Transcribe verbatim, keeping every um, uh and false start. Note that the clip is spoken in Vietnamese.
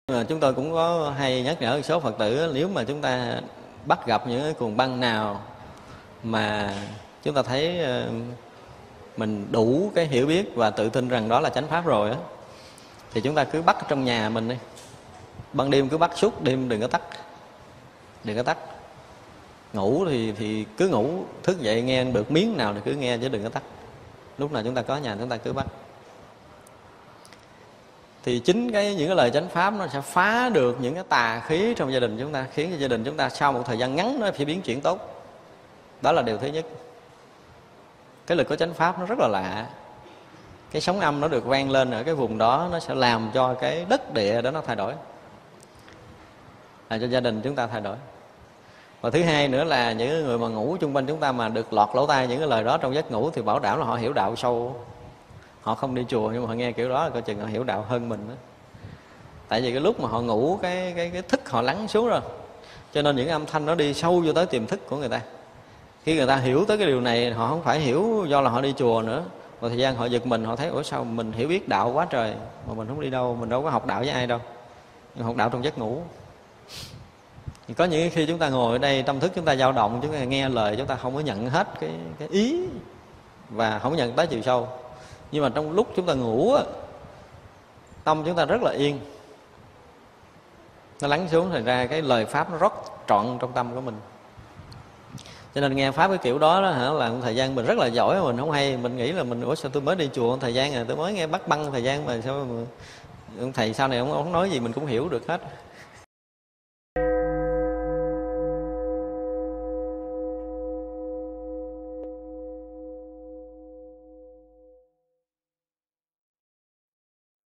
Mà chúng tôi cũng có hay nhắc nhở một số Phật tử, nếu mà chúng ta bắt gặp những cái cuồng băng nào mà chúng ta thấy mình đủ cái hiểu biết và tự tin rằng đó là chánh pháp rồi á, thì chúng ta cứ bắt trong nhà mình đi. Ban đêm cứ bắt suốt đêm, đừng có tắt. Đừng có tắt. Ngủ thì thì cứ ngủ, thức dậy nghe được miếng nào thì cứ nghe chứ đừng có tắt. Lúc nào chúng ta có nhà chúng ta cứ bắt. Thì chính cái những cái lời chánh pháp nó sẽ phá được những cái tà khí trong gia đình chúng ta, khiến cho gia đình chúng ta sau một thời gian ngắn nó phải biến chuyển tốt. Đó là điều thứ nhất. Cái lực của chánh pháp nó rất là lạ. Cái sóng âm nó được vang lên ở cái vùng đó, nó sẽ làm cho cái đất địa đó nó thay đổi, làm cho gia đình chúng ta thay đổi. Và thứ hai nữa là những người mà ngủ chung quanh chúng ta mà được lọt lỗ tai những cái lời đó trong giấc ngủ thì bảo đảm là họ hiểu đạo sâu. Họ không đi chùa nhưng mà họ nghe kiểu đó là coi chừng họ hiểu đạo hơn mình đó. Tại vì cái lúc mà họ ngủ cái, cái, cái thức họ lắng xuống rồi, cho nên những âm thanh nó đi sâu vô tới tiềm thức của người ta. Khi người ta hiểu tới cái điều này, họ không phải hiểu do là họ đi chùa nữa. Và thời gian họ giật mình, họ thấy ủa sao mình hiểu biết đạo quá trời mà mình không đi đâu, mình đâu có học đạo với ai đâu, mình học đạo trong giấc ngủ. Thì có những khi chúng ta ngồi ở đây, tâm thức chúng ta dao động, chúng ta nghe lời chúng ta không có nhận hết cái, cái ý và không có nhận tới chiều sâu. Nhưng mà trong lúc chúng ta ngủ, tâm chúng ta rất là yên, nó lắng xuống, thành ra cái lời pháp nó rót trọn trong tâm của mình. Cho nên nghe pháp cái kiểu đó, đó hả, là thời gian mình rất là giỏi mà mình không hay. Mình nghĩ là mình ủa sao tôi mới đi chùa thời gian rồi, tôi mới nghe bắt băng thời gian mà sao mà, thầy sau này ông, ông nói gì mình cũng hiểu được hết.